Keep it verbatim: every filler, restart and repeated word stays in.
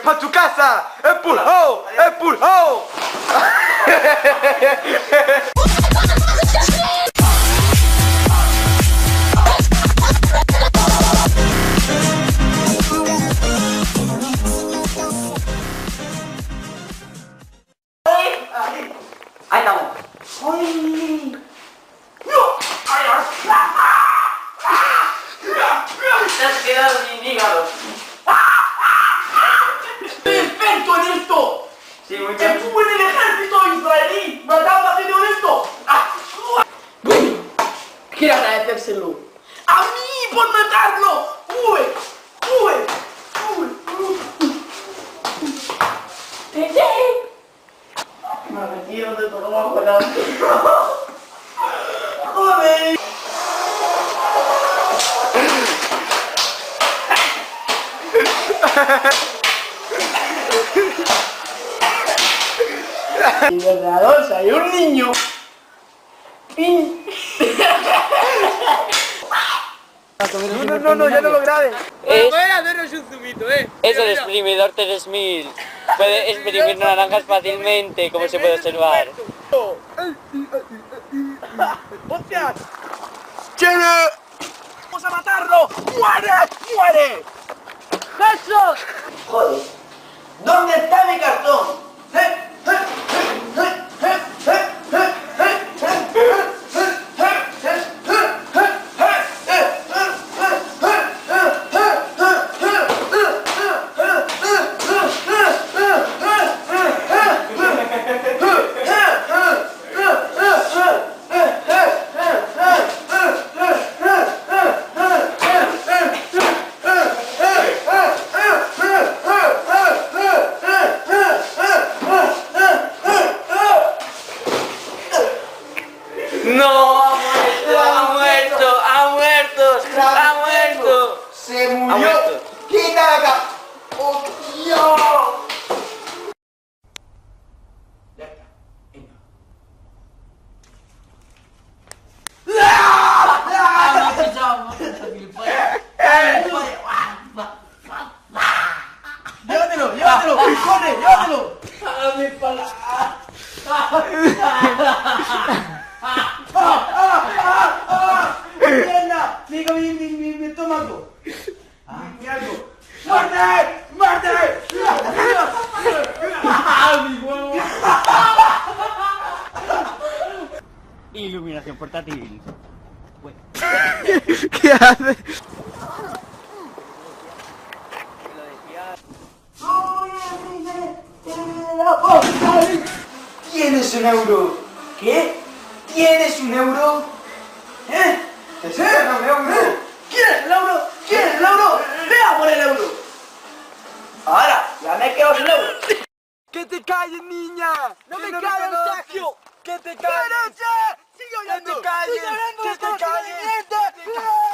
¡Pa' tu casa! ¡Empujó! ¡Empujó! Ahí estamos. ¡Ay! Te has quedado sin hígado. ¡Perfecto en esto! Sí, muy bien. ¡Estuve en el ejército israelí! ¡Mataba gente honesto! Quiero agradecérselo. ¡A mí por matarlo! ¡Uy! ¡Uy! ¡Uy! Me ha metido de todo bajo la... ¡Joder! Y verdad, hay un niño. Pin. No, no, no, no, ya no lo grabes. Es, Pueden hacernos un zumito, eh. es el exprimidor tres mil. Puede exprimir naranjas fácilmente, como se puede observar. ¡Hostias! ¡Tiene! ¡Vamos a matarlo! ¡Muere! ¡Muere! ¡Jesús! Joder, ¿dónde está mi cartón? ¿Eh? ¿Eh? ¿Eh? ¿Eh? ¿Eh? ¿Eh? ¡No! ¡Ha muerto! ¡Ha muerto! ¡Ha muerto! ¡Ha muerto! ¡Se Ha murió! muerto. ¡Quita la acá! ¡Oh, Dios! Ya está. Venga. ¡Llévatelo! ¡Llévatelo! ¡Corre! ¡Llévatelo! ¡A mi pala! ¡Mierda! ¡Digo mi, mi, mi, mi estómago! ¡Ah, mi algo! ¡Muerte! ¡Muerte! ¡Ah, mi huevo! Iluminación portátil. ¿Qué hace? ¿Tienes un euro? ¿Qué? ¿Tienes un euro? ¿Eh? ¿Te sacan un euro? ¿Quieres el euro? ¿Quieres el euro? ¡Vea por el euro! Ahora, ya me quedo sin euro. ¡Que te calles, niña! ¡No me calles, Sergio! ¡Que te calles! ¡Que te calles! ¡Sigue hablando! ¡Que te calles! ¡Que te calles!